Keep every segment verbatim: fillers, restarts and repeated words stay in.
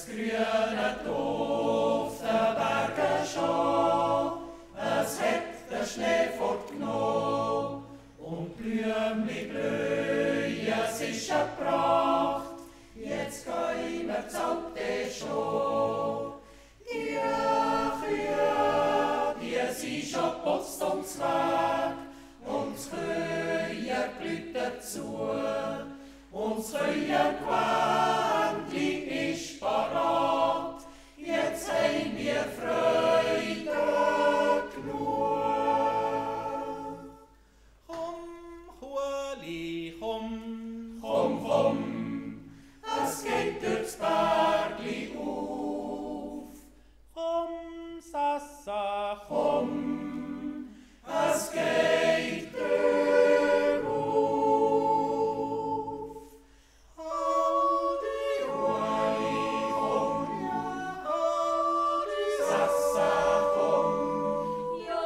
Es grünet auf den Bergen schon, es hat den Schnee fortgenommen. Und Blümli blühen, es ist eine Pracht, jetzt gehen wir zaubte schon. Die Kühe, die sind schon putzt ums Weg, und das Kühe glüht zu, und das Kühengewändli ist parat, jetzt haben wir Freude genug. Komm, komm, komm, es geht durchs Bergli auf. Komm, Sassa, komm, es geht durch auf. Haldi, Hueli, komm, Haldi, Sassa, komm, ja,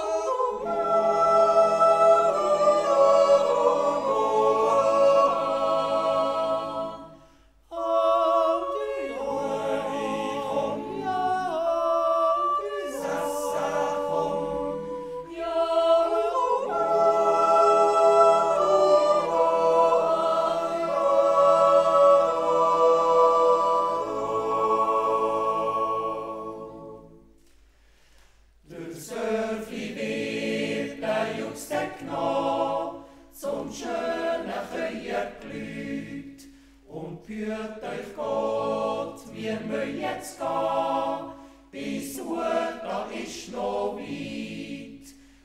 zum schönen Kühenglüt. Und führt euch Gott, wir müssen jetzt gehen, bis Uhr, da ist noch weit.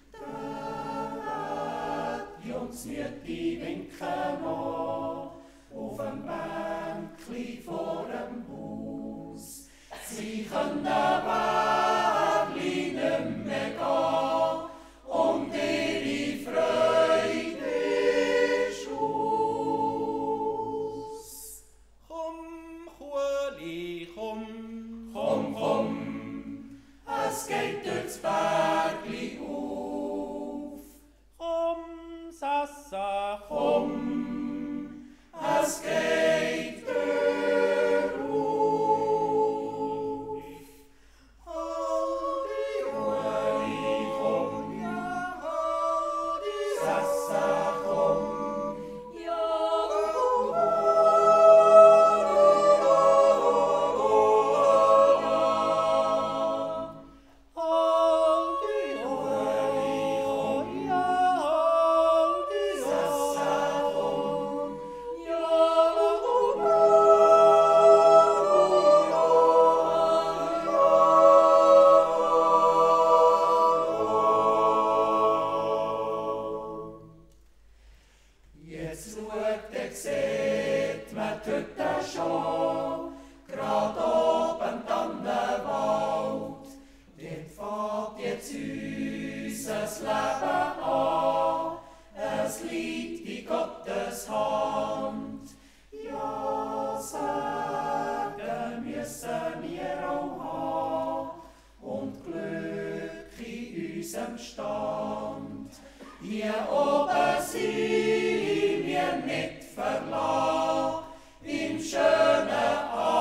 Die uns Mütti winken noch, auf dem Bänkli vor dem Haus. Sie können Wärli nicht mehr gehen, und ihre Freude ist aus. komm, Hueli, komm, komm, komm, es geht durchs Bergli auf. Komm, Sassa, komm, es geht durch auf. Haldi, Hueli, komm, ja, Haldi, Sassa, komm, ja, Haldi, Hueli, komm, ja, Haldi, Sassa, komm, ja, jetzt schaut, ihr seht, man tut das schon, grad oben Tannenwald. Dort fährt jetzt unser Leben an, es liegt in Gottes Hand. Ja, sagen müssen wir auch haben, und Glück in unserem Stand. Hier oben sind wir nicht verlassen, im schönen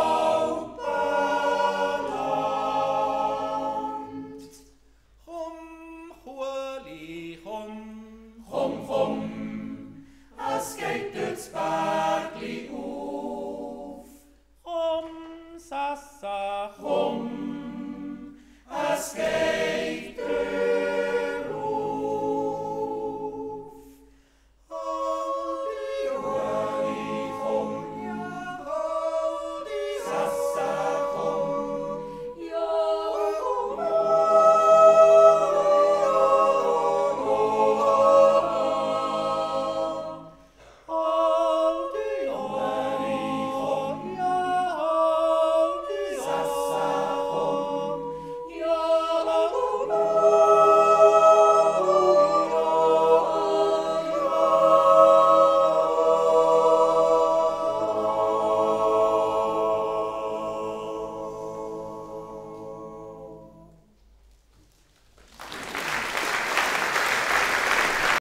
Alpenland. komm, Hueli, komm, Komm, komm, es geht durchs Bergli auf. komm, Sassa, Komm, es geht